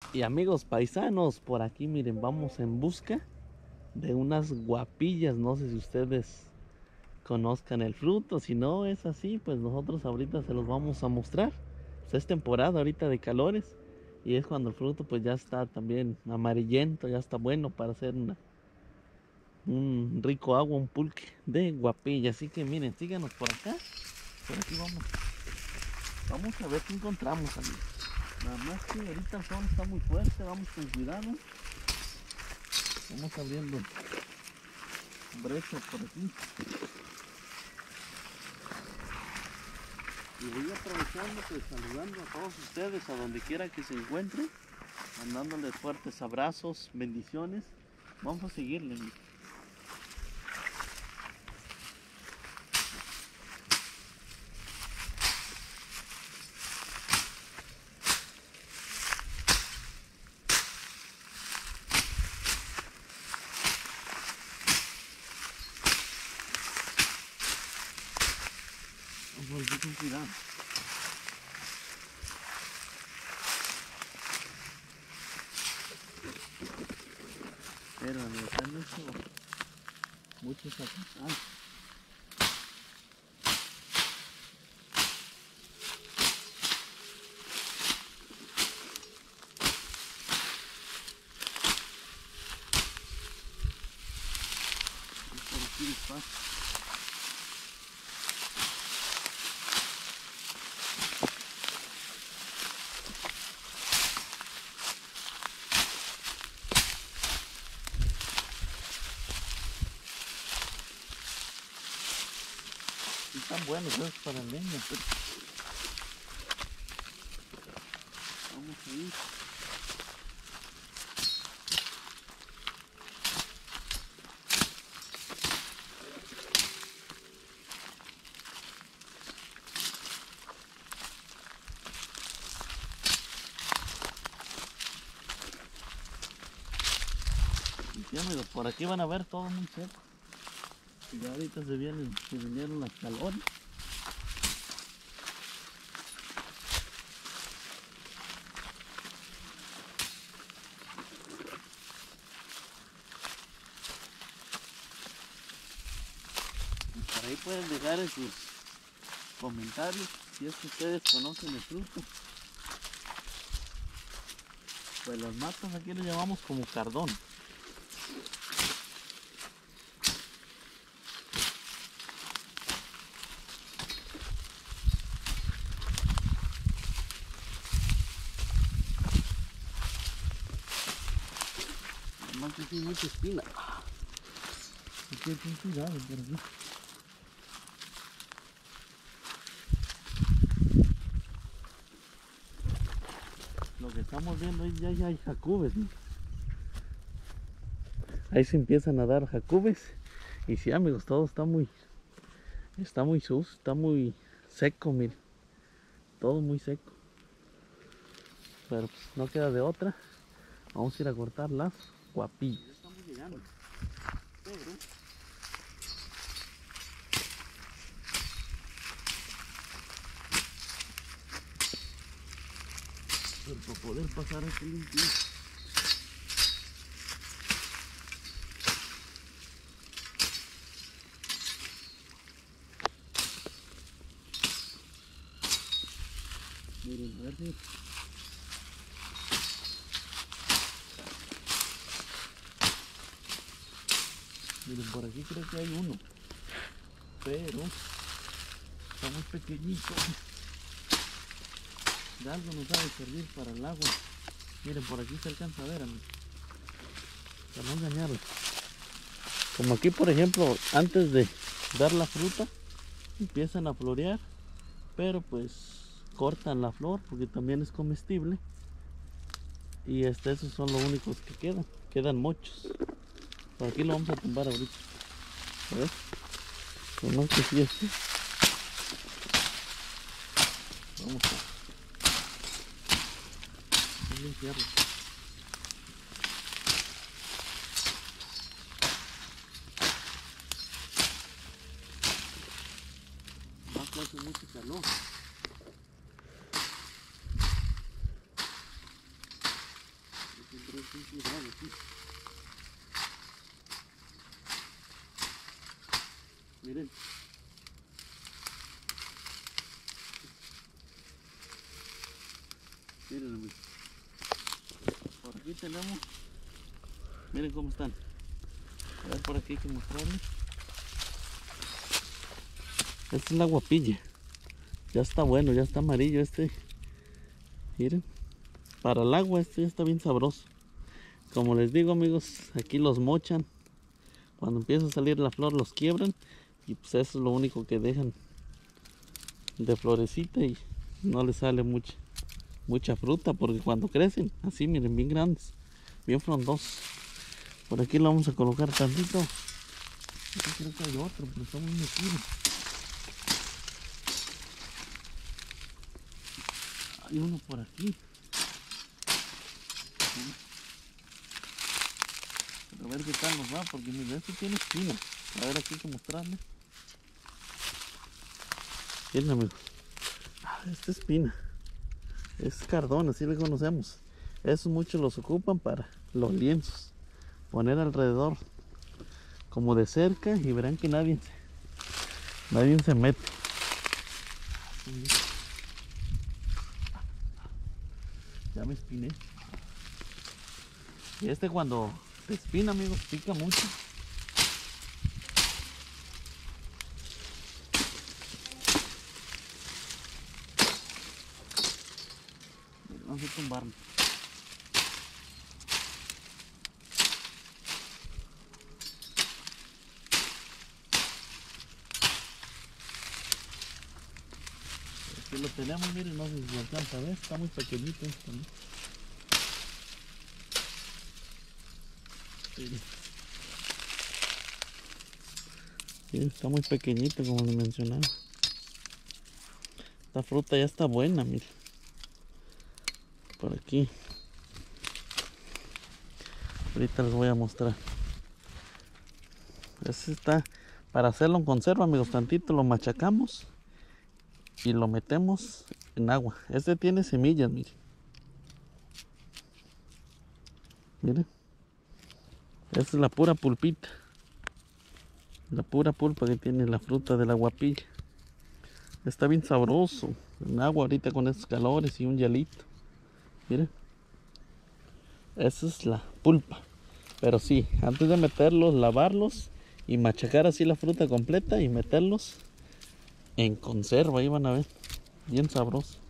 Y amigos paisanos, por aquí miren, vamos en busca de unas guapillas. No sé si ustedes conozcan el fruto. Si no es así, pues nosotros ahorita se los vamos a mostrar. Pues es temporada ahorita de calores y es cuando el fruto pues ya está también amarillento, ya está bueno para hacer un rico agua, un pulque de guapilla. Así que miren, síganos por acá. Por aquí vamos a ver qué encontramos, amigos. Nada más que ahorita el sol está muy fuerte, vamos con cuidado. Vamos abriendo brecha por aquí. Y voy aprovechando pues saludando a todos ustedes a donde quiera que se encuentren, mandándoles fuertes abrazos, bendiciones. Vamos a seguirle. Vamos a ir con cuidado. Pero amigos, han hecho muchos acá. Por aquí despacio. Y están buenos esos para leña, pero vamos a ir. Y sí, amigos, por aquí van a ver todo muy seco. Y ya ahorita se vinieron las calores. Y por ahí pueden dejar en sus comentarios si es que ustedes conocen el fruto. Pues las matas aquí le llamamos como cardón. Además que tiene mucha espina. Hay que tener cuidado por aquí. Lo que estamos viendo ahí ya hay jacubes, ¿no? Ahí se empiezan a dar jacubes. Y sí, amigos, todo está muy sucio, está muy seco, miren. Todo muy seco. Pero pues no queda de otra. Vamos a ir a cortar las guapillas. Ya estamos llegando. Pero para poder pasar aquí limpio. Miren, a ver si... Miren, por aquí creo que hay uno. Pero está muy pequeñito. De algo nos ha de servir para el agua. Miren, por aquí se alcanza a ver, amigos. Para no engañarlos. Como aquí, por ejemplo, antes de dar la fruta, empiezan a florear. Pero pues cortan la flor porque también es comestible. Y esos son los únicos que quedan. Quedan muchos. Por aquí lo vamos a tumbar ahorita. A ver. Lo más que sí es. Vamos a limpiarlo. Más que hace mucho calor. Miren. Miren, amigos. Por aquí tenemos. Miren cómo están. A ver, por aquí hay que mostrarles. Esta es la guapilla. Ya está bueno, ya está amarillo este. Miren. Para el agua este ya está bien sabroso. Como les digo, amigos, aquí los mochan. Cuando empieza a salir la flor los quiebran. Y pues eso es lo único que dejan de florecita y no les sale mucha fruta, porque cuando crecen, así miren, bien grandes, bien frondosos. Por aquí lo vamos a colocar tantito. Aquí creo que hay otro, pero está muy metido. Hay uno por aquí. A ver qué tal nos va, porque mira, este tiene espina. A ver, aquí hay que mostrarle. Miren, amigos. Esta espina. Es cardón, así le conocemos. Esos muchos los ocupan para los lienzos. Poner alrededor, como de cerca, y verán que nadie se mete. Ya me espiné. Y este cuando se espina, amigos, pica mucho. Vamos a tumbarlo. Aquí lo tenemos, miren, no sé si se alcanza a ver, está muy pequeñito esto, ¿no? Sí, está muy pequeñito, como les mencionaba. Esta fruta ya está buena, miren. Por aquí. Ahorita les voy a mostrar. Este está para hacerlo en conserva, amigos. Tantito lo machacamos y lo metemos en agua. Este tiene semillas, miren. Miren. Esta es la pura pulpita. La pura pulpa que tiene la fruta de la guapilla. Está bien sabroso. En agua ahorita con estos calores y un hielito. Miren. Esa es la pulpa. Pero sí, antes de meterlos, lavarlos y machacar así la fruta completa y meterlos en conserva. Ahí van a ver. Bien sabroso.